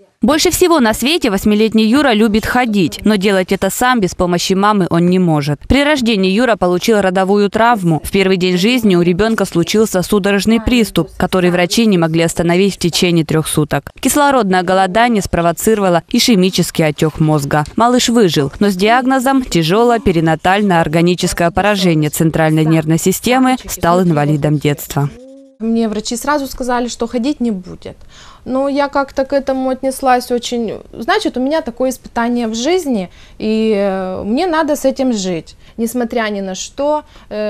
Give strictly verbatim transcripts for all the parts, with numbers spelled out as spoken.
Больше всего на свете восьмилетний Юра любит ходить, но делать это сам без помощи мамы он не может. При рождении Юра получил родовую травму. В первый день жизни у ребенка случился судорожный приступ, который врачи не могли остановить в течение трех суток. Кислородное голодание спровоцировало ишемический отек мозга. Малыш выжил, но с диагнозом тяжелое перинатальное органическое поражение центральной нервной системы стал инвалидом детства. Мне врачи сразу сказали, что ходить не будет. Но я как-то к этому отнеслась очень... Значит, у меня такое испытание в жизни, и мне надо с этим жить. Несмотря ни на что,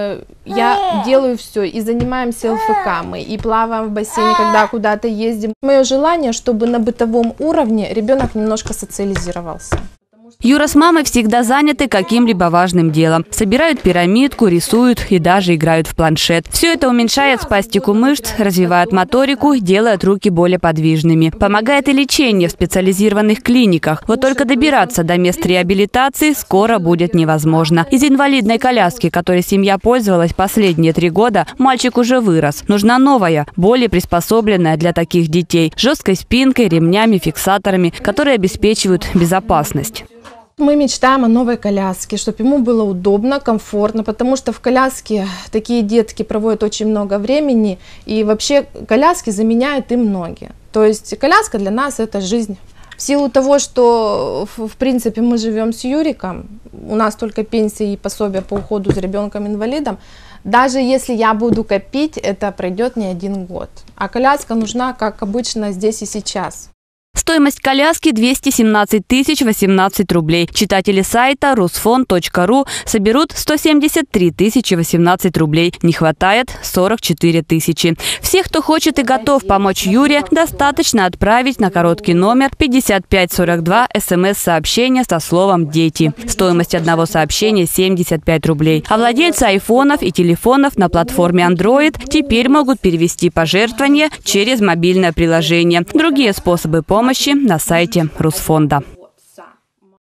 я делаю все. И занимаемся ЛФК мы, и плаваем в бассейне, когда куда-то ездим. Мое желание, чтобы на бытовом уровне ребенок немножко социализировался. Юра с мамой всегда заняты каким-либо важным делом. Собирают пирамидку, рисуют и даже играют в планшет. Все это уменьшает спастику мышц, развивает моторику, делает руки более подвижными. Помогает и лечение в специализированных клиниках. Вот только добираться до мест реабилитации скоро будет невозможно. Из инвалидной коляски, которой семья пользовалась последние три года, мальчик уже вырос. Нужна новая, более приспособленная для таких детей, с жесткой спинкой, ремнями, фиксаторами, которые обеспечивают безопасность. Мы мечтаем о новой коляске, чтобы ему было удобно, комфортно, потому что в коляске такие детки проводят очень много времени, и вообще коляски заменяют им ноги. То есть коляска для нас – это жизнь. В силу того, что в принципе мы живем с Юриком, у нас только пенсии и пособия по уходу за ребенком-инвалидом, даже если я буду копить, это пройдет не один год. А коляска нужна, как обычно, здесь и сейчас. Стоимость коляски двести семнадцать тысяч восемнадцать рублей. Читатели сайта русфонд точка ру соберут сто семьдесят три тысячи восемнадцать рублей. Не хватает сорок четыре тысячи. Всех, кто хочет и готов помочь Юре, достаточно отправить на короткий номер пятьдесят пять сорок два смс-сообщение со словом «Дети». Стоимость одного сообщения семьдесят пять рублей. А владельцы айфонов и телефонов на платформе Android теперь могут перевести пожертвования через мобильное приложение. Другие способы помощи на сайте Русфонда.